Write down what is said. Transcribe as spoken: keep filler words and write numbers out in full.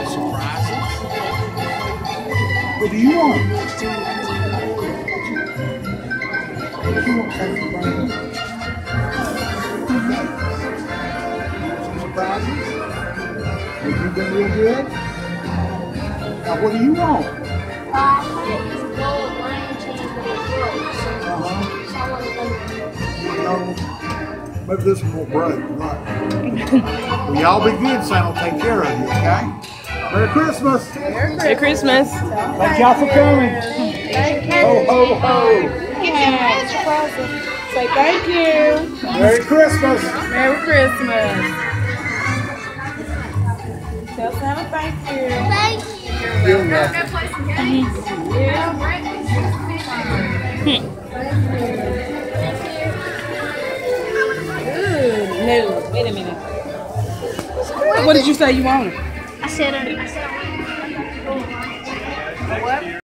got surprises. What do you want? What do you want, Santa Claus? Some surprises? Have you been real good? Now, what do you want? Uh, I wanted this gold lion chain with the brooks. Uh-huh. So I wanted them. No, maybe this one will break. Right. Well, y'all be good. Santa will take care of you, okay? Merry Christmas. Merry Christmas. Thank y'all for coming. Ho, ho, ho. Say thank you. Merry Christmas. Merry Christmas. Tell Santa thank you. Thank you. You're welcome. Good. No, wait a minute. What did you say you wanted? I said, I said, I wanted. What?